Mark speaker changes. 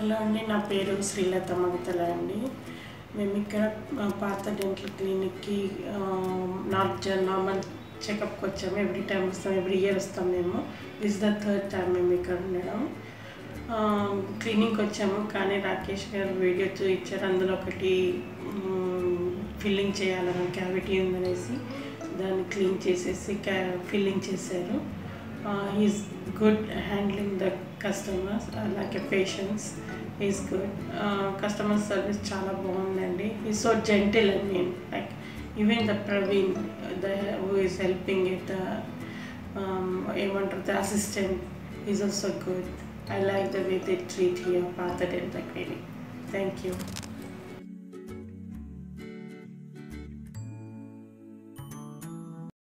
Speaker 1: Hello అండి, నా పేరు శ్రీలత మగతల అండి. మేము ఇక్కడ పార్థ డెంటల్ క్లినిక్కి నార్మల్ చెకప్కి వచ్చాము. ఎవ్రీ టైం వస్తాం, ఎవ్రీ ఇయర్ వస్తాం. మేము దిస్ ద థర్డ్ టైం మేము ఇక్కడ ఉండడం. క్లినిక్కి వచ్చాము, కానీ రాకేష్ గారు వీడియో ఇచ్చారు. అందులో ఒకటి ఫిల్లింగ్ చేయాలని క్యావిటీ ఉందనేసి దాన్ని క్లీన్ చేసేసి ఫిల్లింగ్ చేశారు. He's good handling the customers, like a patience. He's good. Customer service chala baagundi. He's so gentle. I mean, like even the Praveen, who is helping it, the assistant, is also good. I like the way they treat here, Partha Dental Clinic. Thank you.